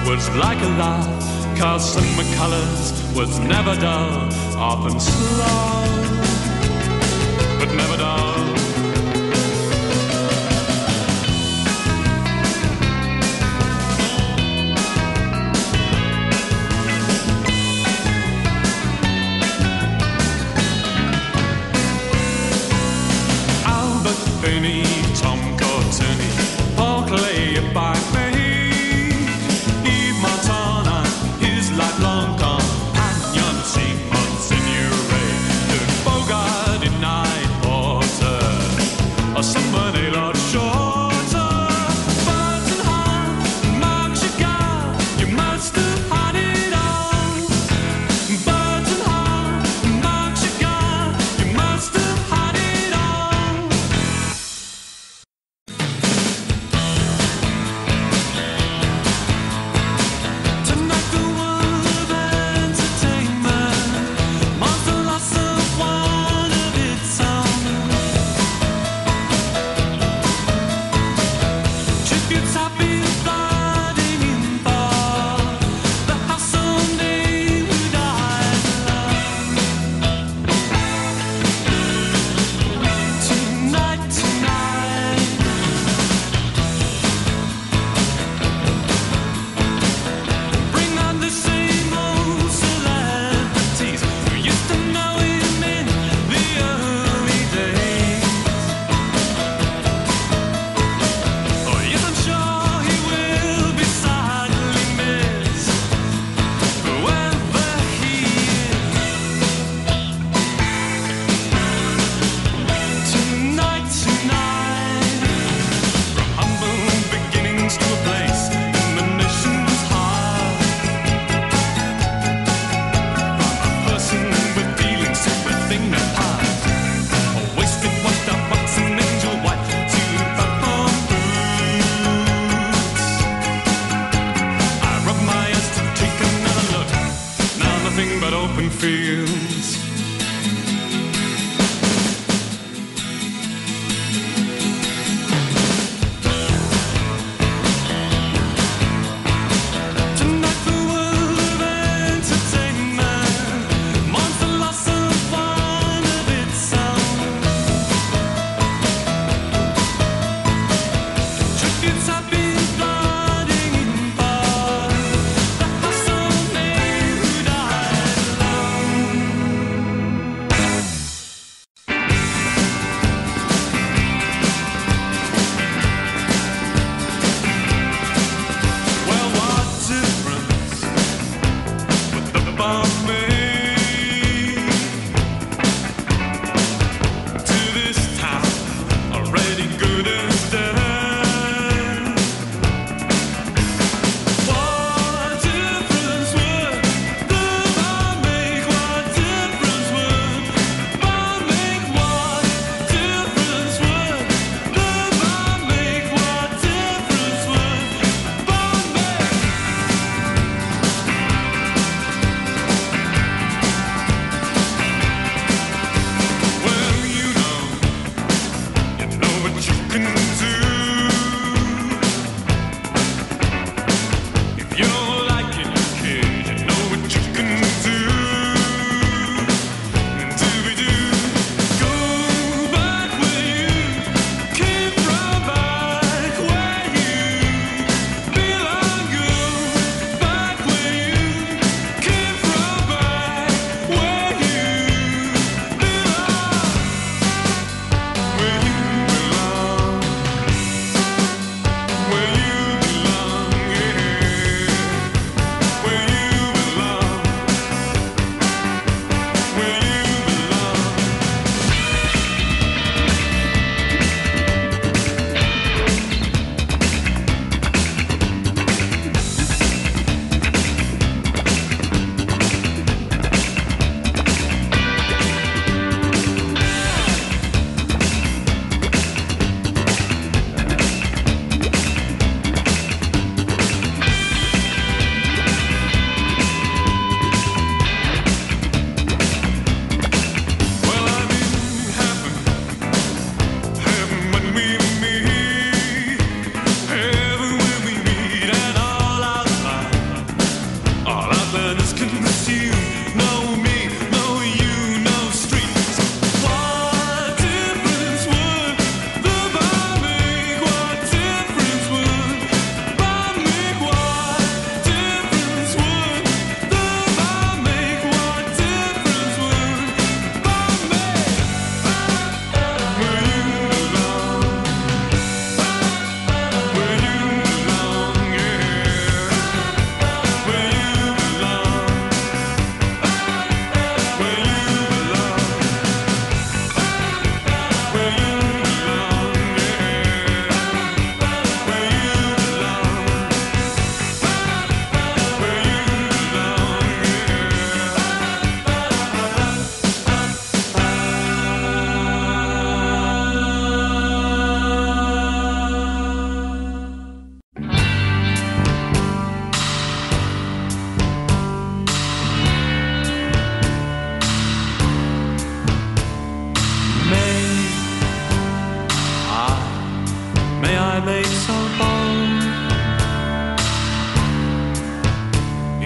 was like a laugh, cast in my colours, was never dull, often slow, but never dull. Tom Courtenay, Barclay by me, Eve Montana, his lifelong companion, Simon Signoret, Dirk Bogart in Night Porter, or somebody Lord Shorter, Burton Hall, Mark Chagall, you must have had it all. Burton Hall, Mark Chagall, you must have had it all. But open fields. Tonight the world of entertainment mourns the loss of one of its own. Tributes have been flooding in bars. The house of men who died alone.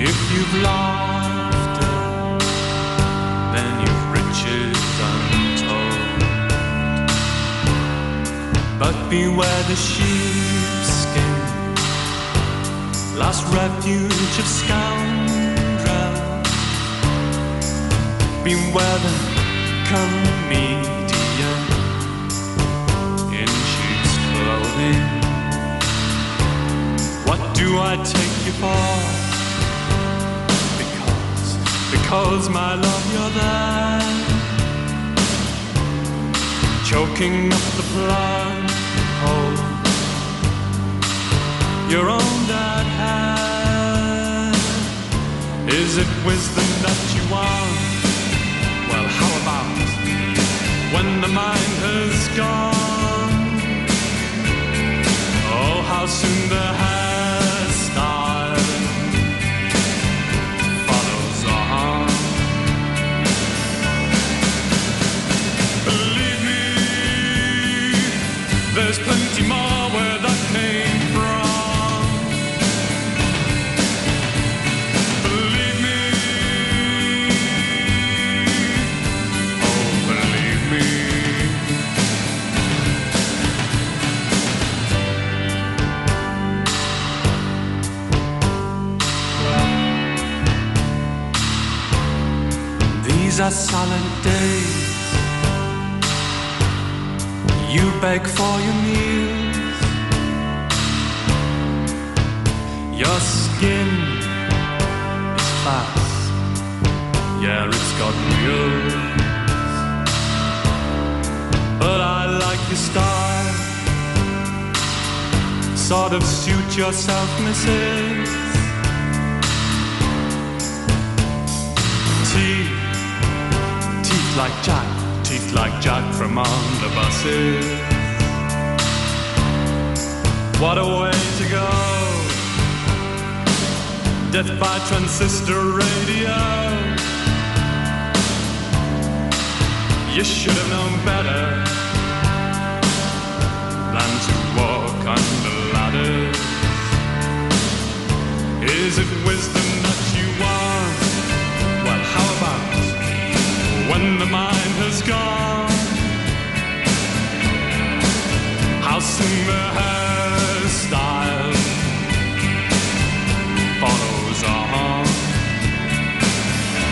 If you've laughter, then you've riches untold. But beware the sheepskin, last refuge of scoundrels. Beware the comedian in sheep's clothing. What do I take you for? Because my love, you're there, choking up the blood hole. Your own dead hair. Is it wisdom that you want? Well, how about when the mind has gone? Oh, how soon the hairstyle follows on. Believe me, there's plenty more where that came from. Believe me, oh, believe me. These are solemn days. You beg for your meals. Your skin is fast. Yeah, it's got wheels. But I like your style. Sort of suit yourself, missus. Teeth like Jack. Teeth like Jack from omnibuses. What a way to go. Death by transistor radio. You should have known better than to walk on the ladders. Is it wisdom that you want? Well, how about when the mind has gone? How soon the hairstyle follows on.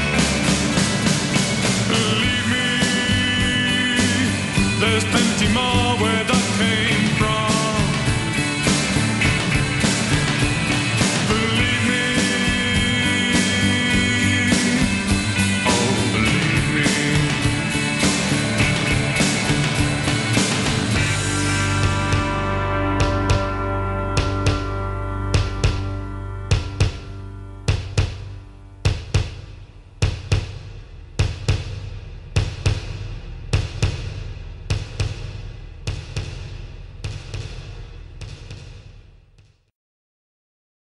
Believe me, there's plenty more